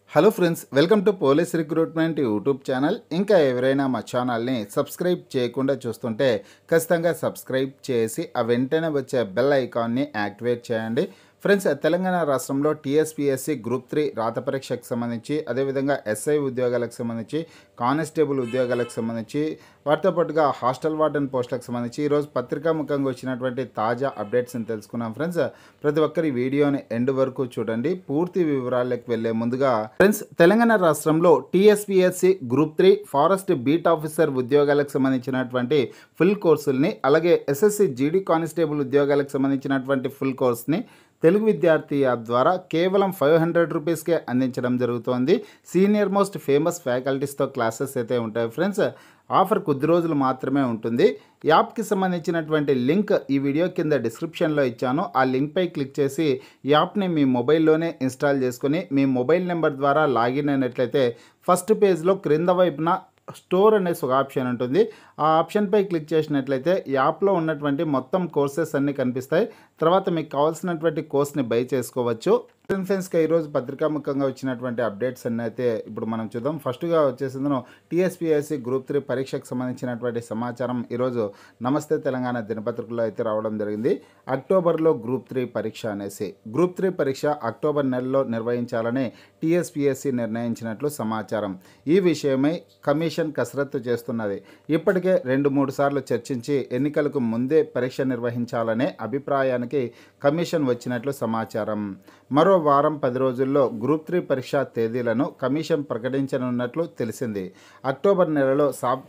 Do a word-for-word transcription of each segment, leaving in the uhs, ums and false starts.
Hello friends, welcome to police recruitment YouTube channel. ఇంకా ఎవరైనా మా ఛానల్ని సబ్స్క్రైబ్ చేయకుండా చూస్తుంటే ఖచ్చితంగా సబ్స్క్రైబ్ చేసి ఆ వెంటనే వచ్చే బెల్ ఐకాన్ని యాక్టివేట్ చేయండి. ఫ్రెండ్స్, తెలంగాణ రాష్ట్రంలో టీఎస్పీఎస్సీ గ్రూప్ త్రీ రాత పరీక్షకు సంబంధించి, అదేవిధంగా ఎస్ఐ ఉద్యోగాలకు సంబంధించి, కానిస్టేబుల్ ఉద్యోగాలకు సంబంధించి, వాటితో పాటుగా హాస్టల్ వార్డెన్ పోస్టులకు సంబంధించి ఈరోజు పత్రికాముఖంగా వచ్చినటువంటి తాజా అప్డేట్స్ని తెలుసుకున్నాం. ఫ్రెండ్స్, ప్రతి ఒక్కరి వీడియోని ఎండ్ వరకు చూడండి. పూర్తి వివరాలకు వెళ్లే ముందుగా ఫ్రెండ్స్, తెలంగాణ రాష్ట్రంలో TSPSC group three forest beat officer ఉద్యోగాలకు సంబంధించినటువంటి ఫుల్ కోర్సుల్ని, అలాగే ఎస్ఎస్సి జీడీ కానిస్టేబుల్ ఉద్యోగాలకు సంబంధించినటువంటి ఫుల్ కోర్స్ని తెలుగు విద్యార్థి యాప్ ద్వారా కేవలం ఫైవ్ హండ్రెడ్ రూపీస్కే అందించడం జరుగుతోంది. సీనియర్ మోస్ట్ ఫేమస్ ఫ్యాకల్టీస్తో క్లాసెస్ అయితే ఉంటాయి. ఫ్రెండ్స్, ఆఫర్ కొద్ది రోజులు మాత్రమే ఉంటుంది. యాప్కి సంబంధించినటువంటి లింక్ ఈ వీడియో కింద డిస్క్రిప్షన్లో ఇచ్చాను. ఆ లింక్పై క్లిక్ చేసి యాప్ని మీ మొబైల్లోనే ఇన్స్టాల్ చేసుకొని మీ మొబైల్ నెంబర్ ద్వారా లాగిన్ అయినట్లయితే ఫస్ట్ పేజ్లో క్రింద వైపున స్టోర్ అనేసి ఒక ఆప్షన్ ఉంటుంది. ఆ ఆప్షన్పై క్లిక్ చేసినట్లయితే యాప్లో ఉన్నటువంటి మొత్తం కోర్సెస్ అన్నీ కనిపిస్తాయి. తర్వాత మీకు కావాల్సినటువంటి కోర్స్ని బై చేసుకోవచ్చు. ఫ్రెండ్స్గా ఈరోజు పత్రికాముఖంగా వచ్చినటువంటి అప్డేట్స్ అన్నీ అయితే ఇప్పుడు మనం చూద్దాం. ఫస్ట్గా వచ్చేసిందను టీఎస్పీఎస్సీ గ్రూప్ త్రీ పరీక్షకు సంబంధించినటువంటి సమాచారం ఈరోజు నమస్తే తెలంగాణ దినపత్రికలో అయితే రావడం జరిగింది. అక్టోబర్లో గ్రూప్ త్రీ పరీక్ష అనేసి గ్రూప్ త్రీ పరీక్ష అక్టోబర్ నెలలో నిర్వహించాలని టీఎస్పీఎస్సీ నిర్ణయించినట్లు సమాచారం. ఈ విషయమై కమిషన్ కసరత్తు చేస్తున్నది. ఇప్పటికే రెండు మూడు సార్లు చర్చించి ఎన్నికలకు ముందే పరీక్ష నిర్వహించాలనే అభిప్రాయానికి కమిషన్ వచ్చినట్లు సమాచారం. మరో వారం పది రోజుల్లో గ్రూప్ త్రీ పరీక్షా తేదీలను కమిషన్ ప్రకటించనున్నట్లు తెలిసింది. అక్టోబర్ నెలలో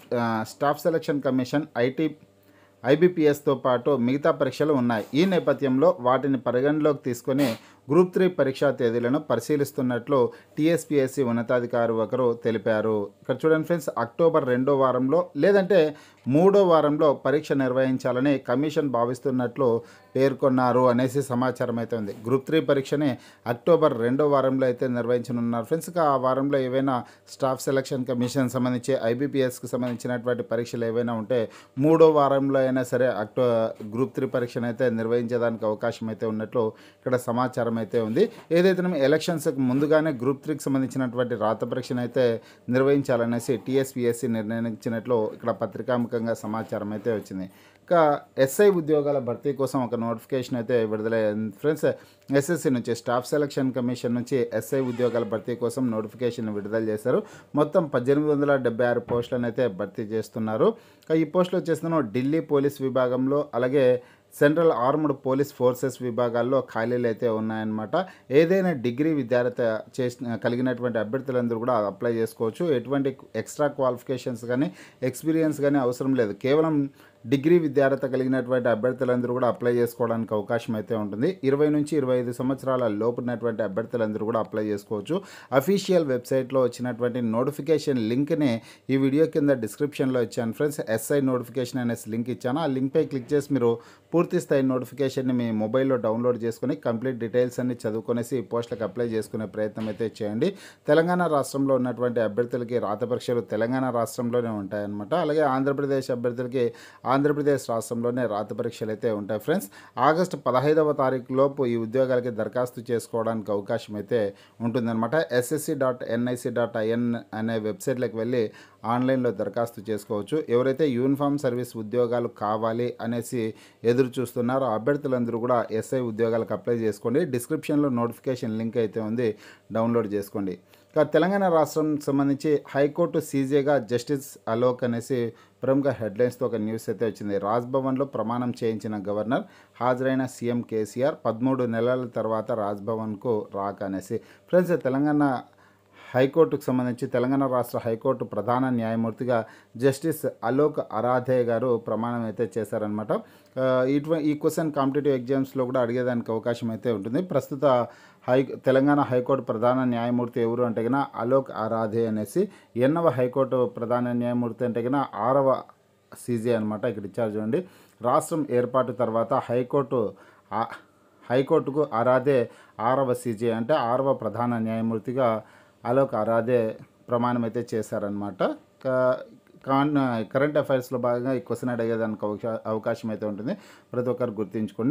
స్టాఫ్ సెలక్షన్ కమిషన్ ఐటీ ఐబీపీఎస్తో పాటు మిగతా పరీక్షలు ఉన్నాయి. ఈ నేపథ్యంలో వాటిని పరిగణలోకి తీసుకొని గ్రూప్ త్రీ పరీక్షా తేదీలను పరిశీలిస్తున్నట్లు టీఎస్పీఎస్సీ ఉన్నతాధికారి ఒకరు తెలిపారు. ఇక్కడ చూడండి ఫ్రెండ్స్, అక్టోబర్ రెండో వారంలో లేదంటే మూడో వారంలో పరీక్ష నిర్వహించాలని కమిషన్ భావిస్తున్నట్లు పేర్కొన్నారు అనేసి సమాచారం అయితే ఉంది. గ్రూప్ త్రీ పరీక్షని అక్టోబర్ రెండో వారంలో అయితే నిర్వహించనున్నారు. ఫ్రెండ్స్, ఆ వారంలో ఏవైనా స్టాఫ్ సెలక్షన్ కమిషన్ సంబంధించి ఐబీపీఎస్కి సంబంధించినటువంటి పరీక్షలు ఏవైనా ఉంటే మూడో వారంలో అయినా సరే అక్టో గ్రూప్ త్రీ పరీక్షను అయితే నిర్వహించేదానికి అవకాశం అయితే ఉన్నట్లు ఇక్కడ సమాచారం అయితే ఉంది. ఏదైతే ఎలక్షన్స్కి ముందుగానే గ్రూప్ త్రీకి సంబంధించినటువంటి రాత పరీక్షను అయితే నిర్వహించాలనేసి టీఎస్పీఎస్సీ నిర్ణయించినట్లు ఇక్కడ పత్రికాముఖంగా సమాచారం అయితే వచ్చింది. ఇంకా ఎస్ఐ ఉద్యోగాల భర్తీ కోసం ఒక నోటిఫికేషన్ అయితే విడుదలైంది. ఫ్రెండ్స్, ఎస్ఎస్సి నుంచి స్టాఫ్ సెలక్షన్ కమిషన్ నుంచి ఎస్ఐ ఉద్యోగాల భర్తీ కోసం నోటిఫికేషన్ విడుదల చేశారు. మొత్తం పద్దెనిమిది వందల డెబ్బై ఆరు పోస్టులను అయితే భర్తీ చేస్తున్నారు. ఈ పోస్టులు వచ్చేస్తున్నాం ఢిల్లీ పోలీస్ విభాగంలో, అలాగే సెంట్రల్ ఆర్మ్డ్ పోలీస్ ఫోర్సెస్ విభాగాల్లో ఖాళీలు అయితే ఉన్నాయన్నమాట. ఏదైనా డిగ్రీ విద్యార్థి చేసిన కలిగినటువంటి అభ్యర్థులందరూ కూడా అప్లై చేసుకోవచ్చు. ఎటువంటి ఎక్స్ట్రా క్వాలిఫికేషన్స్ కానీ ఎక్స్పీరియన్స్ కానీ అవసరం లేదు. కేవలం డిగ్రీ విద్యార్థి కలిగినటువంటి అభ్యర్థులందరూ కూడా అప్లై చేసుకోవడానికి అవకాశం అయితే ఉంటుంది. ఇరవై నుంచి ఇరవై ఐదు సంవత్సరాల లోపు ఉన్నటువంటి అభ్యర్థులందరూ కూడా అప్లై చేసుకోవచ్చు. అఫీషియల్ వెబ్సైట్లో వచ్చినటువంటి నోటిఫికేషన్ లింక్ని ఈ వీడియో కింద డిస్క్రిప్షన్లో ఇచ్చాను. ఫ్రెండ్స్, ఎస్ఐ నోటిఫికేషన్ అనేసి లింక్ ఇచ్చాను. ఆ లింక్పై క్లిక్ చేసి మీరు పూర్తి స్థాయి నోటిఫికేషన్ని మీ మొబైల్లో డౌన్లోడ్ చేసుకుని కంప్లీట్ డీటెయిల్స్ అన్ని చదువుకొనేసి ఈ పోస్టులకు అప్లై చేసుకునే ప్రయత్నం అయితే చేయండి. తెలంగాణ రాష్ట్రంలో ఉన్నటువంటి అభ్యర్థులకి రాత పరీక్షలు తెలంగాణ రాష్ట్రంలోనే ఉంటాయన్నమాట. అలాగే ఆంధ్రప్రదేశ్ అభ్యర్థులకి ఆంధ్రప్రదేశ్ రాష్ట్రంలోనే రాత పరీక్షలు అయితే ఉంటాయి. ఫ్రెండ్స్, ఆగస్టు పదహైదవ తారీఖు లోపు ఈ ఉద్యోగాలకి దరఖాస్తు చేసుకోవడానికి అవకాశం అయితే ఉంటుందన్నమాట. SSC dot NIC dot IN అనే వెబ్సైట్లోకి వెళ్ళి ఆన్లైన్లో దరఖాస్తు చేసుకోవచ్చు. ఎవరైతే యూనిఫామ్ సర్వీస్ ఉద్యోగాలు కావాలి అనేసి ఎదురు చూస్తున్నారో అభ్యర్థులందరూ కూడా ఎస్ఐ ఉద్యోగాలకు అప్లై చేసుకోండి. డిస్క్రిప్షన్లో నోటిఫికేషన్ లింక్ అయితే ఉంది, డౌన్లోడ్ చేసుకోండి. ఇక తెలంగాణ రాష్ట్రం సంబంధించి హైకోర్టు సీజేగా జస్టిస్ అలోక్ అనేసి ప్రముఖ హెడ్లైన్స్తో ఒక న్యూస్ అయితే వచ్చింది. రాజ్భవన్లో ప్రమాణం చేయించిన గవర్నర్, హాజరైన సీఎం కేసీఆర్, పదమూడు నెలల తర్వాత రాజ్భవన్కు రాక అనేసి. ఫ్రెండ్స్, తెలంగాణ హైకోర్టుకు సంబంధించి తెలంగాణ రాష్ట్ర హైకోర్టు ప్రధాన న్యాయమూర్తిగా జస్టిస్ అలోక్ అరాధే గారు ప్రమాణం అయితే చేశారనమాట. ఇటు ఈ క్వశ్చన్ కాంపిటేటివ్ ఎగ్జామ్స్లో కూడా అడిగేదానికి అవకాశం అయితే ఉంటుంది. ప్రస్తుత హై తెలంగాణ హైకోర్టు ప్రధాన న్యాయమూర్తి ఎవరు అంటే కన్నా అలోక్ అరాధే అనేసి. ఎన్నవ హైకోర్టు ప్రధాన న్యాయమూర్తి అంటే కన్నా ఆరవ సీజే అనమాట. ఇక్కడ ఇచ్చారు చూడండి. రాష్ట్రం ఏర్పాటు తర్వాత హైకోర్టు హైకోర్టుకు అరాధే ఆరవ సీజే అంటే ఆరవ ప్రధాన న్యాయమూర్తిగా అలోక్ అరాధే ప్రమాణం అయితే చేశారనమాట. కాన్ కరెంట్ అఫైర్స్లో భాగంగా ఈ క్వశ్చన్ అడిగేదానికి అవకాశం అయితే ఉంటుంది. ప్రతి ఒక్కరు గుర్తుంచుకోండి.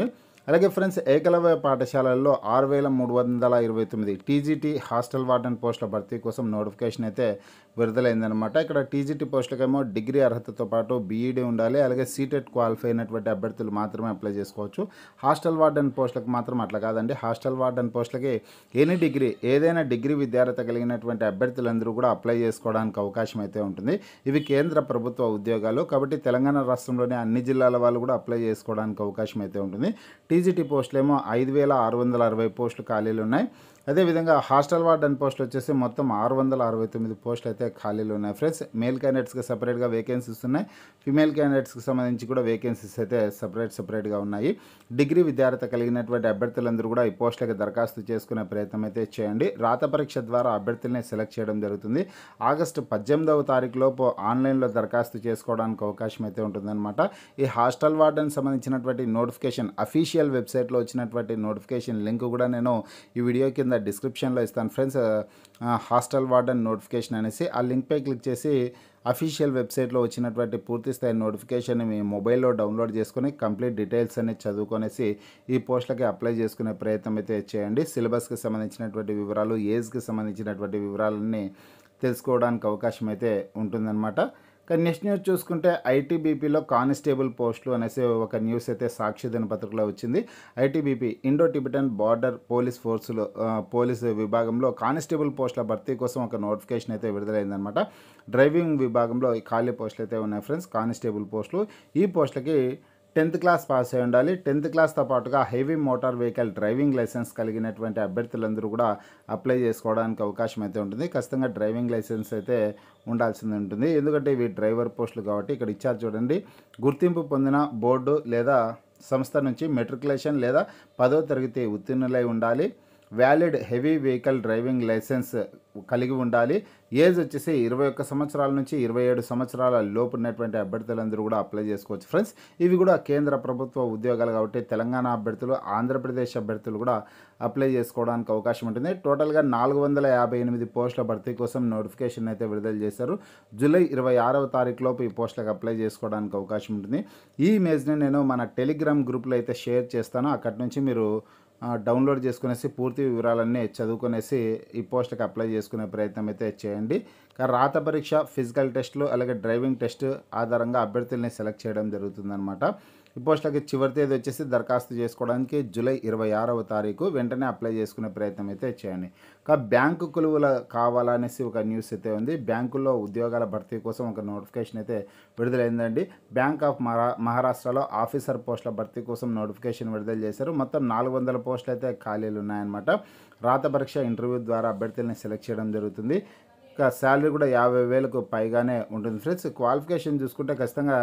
అలాగే ఫ్రెండ్స్ ఏకలవ్య పాఠశాలల్లో ఆరు వేల మూడు వందల ఇరవై తొమ్మిది టీజీటీ హాస్టల్ వార్డెన్ పోస్టుల భర్తీ కోసం నోటిఫికేషన్ అయితే విడుదలైందనమాట. ఇక్కడ టీజీటీ పోస్టులకేమో డిగ్రీ అర్హతతో పాటు బీఈడీ ఉండాలి. అలాగే సీటెట్ క్వాలిఫై అయినటువంటి అభ్యర్థులు మాత్రమే అప్లై చేసుకోవచ్చు. హాస్టల్ వార్డెన్ పోస్టులకు మాత్రం అట్లా కాదండి. హాస్టల్ వార్డెన్ పోస్టులకి ఎనీ డిగ్రీ ఏదైనా డిగ్రీ విద్యార్హత కలిగినటువంటి అభ్యర్థులందరూ కూడా అప్లై చేసుకోవడానికి అవకాశం అయితే ఉంటుంది. ఇవి కేంద్ర ప్రభుత్వ ఉద్యోగాలు కాబట్టి తెలంగాణ రాష్ట్రంలోని అన్ని జిల్లాల వాళ్ళు కూడా అప్లై చేసుకోవడానికి అవకాశం అయితే ఉంటుంది. టీజీటీ పోస్టులు ఏమో ఐదు వేల ఆరు వందల అరవై పోస్టులు ఖాళీలు ఉన్నాయి. అదేవిధంగా హాస్టల్ వార్డెన్ పోస్టులు వచ్చేసి మొత్తం ఆరు వందల అరవై తొమ్మిది పోస్టులు అయితే ఖాళీలు ఉన్నాయి ఫ్రెండ్స్. మేల్ క్యాండిడేట్స్కి సపరేట్గా వేకెన్సీస్ ఉన్నాయి. ఫిమేల్ క్యాండిడేట్స్కి సంబంధించి కూడా వేకెన్సీస్ అయితే సపరేట్ సపరేట్గా ఉన్నాయి. డిగ్రీ విద్యార్హత కలిగినటువంటి అభ్యర్థులందరూ కూడా ఈ పోస్టులకు దరఖాస్తు చేసుకునే ప్రయత్నం అయితే చేయండి. రాత పరీక్ష ద్వారా అభ్యర్థుల్ని సెలెక్ట్ చేయడం జరుగుతుంది. ఆగస్టు పద్దెనిమిదవ తారీఖు లోపు ఆన్లైన్లో దరఖాస్తు చేసుకోవడానికి అవకాశం అయితే ఉంటుందన్నమాట. ఈ హాస్టల్ వార్డెన్ సంబంధించినటువంటి నోటిఫికేషన్ అఫీషియల్ వెబ్సైట్లో వచ్చినటువంటి నోటిఫికేషన్ లింక్ కూడా నేను ఈ వీడియో కింద డిస్క్రిప్షన్లో ఇస్తాను ఫ్రెండ్స్. హాస్టల్ వార్డెన్ నోటిఫికేషన్ అనేసి ఆ లింక్పై క్లిక్ చేసి అఫీషియల్ వెబ్సైట్లో వచ్చినటువంటి పూర్తి స్థాయి నోటిఫికేషన్ మీ మొబైల్లో డౌన్లోడ్ చేసుకొని కంప్లీట్ డీటెయిల్స్ అన్ని చదువుకొనేసి ఈ పోస్టులకి అప్లై చేసుకునే ప్రయత్నం అయితే చేయండి. సిలబస్కి సంబంధించినటువంటి వివరాలు, ఏజ్కి సంబంధించినటువంటి వివరాలన్నీ తెలుసుకోవడానికి అవకాశం అయితే ఉంటుందన్నమాట. కానీ నెక్స్ట్ న్యూస్ చూసుకుంటే ఐటీబీపీలో కానిస్టేబుల్ పోస్టులు అనేసి ఒక న్యూస్ అయితే సాక్షి దినపత్రికలో వచ్చింది. ITBP Indo Tibetan border police ఫోర్సులో పోలీసు విభాగంలో కానిస్టేబుల్ పోస్టుల భర్తీ కోసం ఒక నోటిఫికేషన్ అయితే విడుదలైందనమాట. డ్రైవింగ్ విభాగంలో ఈ ఖాళీ పోస్టులు అయితే ఉన్నాయి ఫ్రెండ్స్. కానిస్టేబుల్ పోస్టులు ఈ పోస్టులకి టెన్త్ క్లాస్ పాస్ అయి ఉండాలి. టెన్త్ క్లాస్తో పాటుగా heavy motor vehicle driving licence కలిగినటువంటి అభ్యర్థులందరూ కూడా అప్లై చేసుకోవడానికి అవకాశం అయితే ఉంటుంది. ఖచ్చితంగా డ్రైవింగ్ లైసెన్స్ అయితే ఉండాల్సింది ఉంటుంది. ఎందుకంటే ఇవి డ్రైవర్ పోస్టులు కాబట్టి. ఇక్కడ ఇచ్చారు చూడండి, గుర్తింపు పొందిన బోర్డు లేదా సంస్థ నుంచి మెట్రికులేషన్ లేదా పదో తరగతి ఉత్తీర్ణులై ఉండాలి. Valid heavy vehicle driving licence కలిగి ఉండాలి. ఏజ్ వచ్చేసి ఇరవై ఒక్క సంవత్సరాల నుంచి ఇరవై ఏడు సంవత్సరాల లోపు ఉన్నటువంటి అభ్యర్థులందరూ కూడా అప్లై చేసుకోవచ్చు ఫ్రెండ్స్. ఇవి కూడా కేంద్ర ప్రభుత్వ ఉద్యోగాలు కాబట్టి తెలంగాణ అభ్యర్థులు, ఆంధ్రప్రదేశ్ అభ్యర్థులు కూడా అప్లై చేసుకోవడానికి అవకాశం ఉంటుంది. టోటల్గా నాలుగు వందల యాభై ఎనిమిది పోస్టుల భర్తీ కోసం నోటిఫికేషన్ అయితే విడుదల చేశారు. జూలై ఇరవై ఆరవ తారీఖు లోపు ఈ పోస్టులకు అప్లై చేసుకోవడానికి అవకాశం ఉంటుంది. ఈ ఇమేజ్ని నేను మన టెలిగ్రామ్ గ్రూప్లో అయితే షేర్ చేస్తాను. అక్కడి నుంచి మీరు డౌన్లోడ్ చేసుకునేసి పూర్తి వివరాలన్నీ చదువుకునేసి ఈ పోస్టులకు అప్లై చేసుకునే ప్రయత్నం అయితే చేయండి. రాత పరీక్ష, ఫిజికల్ టెస్టులు అలాగే డ్రైవింగ్ టెస్ట్ ఆధారంగా అభ్యర్థుల్ని సెలెక్ట్ చేయడం జరుగుతుందన్నమాట. ఈ పోస్టులకి చివరి తేదీ వచ్చేసి దరఖాస్తు చేసుకోవడానికి జూలై ఇరవై ఆరవ తారీఖు. వెంటనే అప్లై చేసుకునే ప్రయత్నం అయితే చేయండి. ఇంకా బ్యాంకు కొలువుల కావాలనేసి ఒక న్యూస్ అయితే ఉంది. బ్యాంకుల్లో ఉద్యోగాల భర్తీ కోసం ఒక నోటిఫికేషన్ అయితే విడుదలైందండి. బ్యాంక్ ఆఫ్ మహా మహారాష్ట్రలో ఆఫీసర్ పోస్టుల భర్తీ కోసం నోటిఫికేషన్ విడుదల చేశారు. మొత్తం నాలుగు వందల పోస్టులు అయితే ఖాళీలు ఉన్నాయన్నమాట. రాత పరీక్ష, ఇంటర్వ్యూ ద్వారా అభ్యర్థుల్ని సెలెక్ట్ చేయడం జరుగుతుంది. ఇంకా శాలరీ కూడా యాభై వేలకు పైగానే ఉంటుంది ఫ్రెండ్స్. క్వాలిఫికేషన్ చూసుకుంటే ఖచ్చితంగా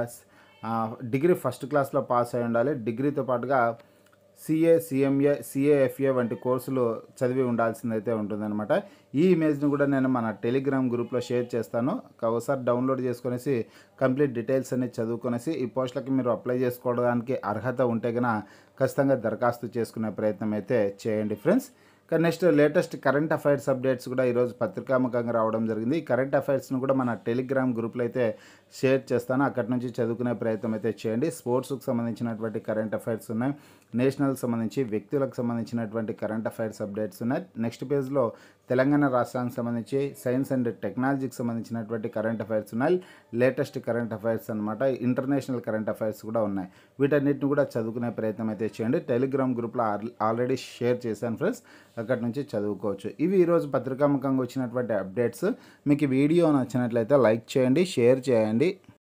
డిగ్రీ ఫస్ట్ క్లాస్లో పాస్ అయి ఉండాలి. డిగ్రీతో పాటుగా సిఏ, సిఎంఏ, సిఏఎఫ్ఏ వంటి కోర్సులు చదివి ఉండాల్సిందైతే ఉంటుందన్నమాట. ఈ ఇమేజ్ని కూడా నేను మన టెలిగ్రామ్ గ్రూప్లో షేర్ చేస్తాను. ఒకసారి డౌన్లోడ్ చేసుకునేసి కంప్లీట్ డీటెయిల్స్ అన్ని చదువుకునేసి ఈ పోస్టులకి మీరు అప్లై చేసుకోవడానికి అర్హత ఉంటే కనుక ఖచ్చితంగా దరఖాస్తు చేసుకునే ప్రయత్నం అయితే చేయండి ఫ్రెండ్స్. కానీ next latest current affairs updates కూడా ఈరోజు పత్రికాముఖంగా రావడం జరిగింది. ఈ కరెంట్ అఫైర్స్ను కూడా మన టెలిగ్రామ్ గ్రూప్లో అయితే షేర్ చేస్తాను. అక్కడి నుంచి చదువుకునే ప్రయత్నం అయితే చేయండి. స్పోర్ట్స్కి సంబంధించినటువంటి కరెంట్ అఫైర్స్ ఉన్నాయి. నేషనల్కి సంబంధించి, వ్యక్తులకు సంబంధించినటువంటి కరెంట్ అఫైర్స్ అప్డేట్స్ ఉన్నాయి. నెక్స్ట్ పేజ్లో తెలంగాణ రాష్ట్రానికి సంబంధించి సైన్స్ అండ్ టెక్నాలజీకి సంబంధించినటువంటి కరెంట్ అఫైర్స్ ఉన్నాయి. లేటెస్ట్ కరెంట్ అఫైర్స్ అనమాట. ఇంటర్నేషనల్ కరెంట్ అఫైర్స్ కూడా ఉన్నాయి. వీటన్నిటిని కూడా చదువుకునే ప్రయత్నం అయితే చేయండి. టెలిగ్రామ్ గ్రూప్లో ఆల్రెడీ షేర్ చేశాను ఫ్రెండ్స్, అక్కడి నుంచి చదువుకోవచ్చు. ఇవి ఈరోజు పత్రికాముఖంగా వచ్చినటువంటి అప్డేట్స్. మీకు ఈ వీడియో నచ్చినట్లయితే లైక్ చేయండి, షేర్ చేయండి.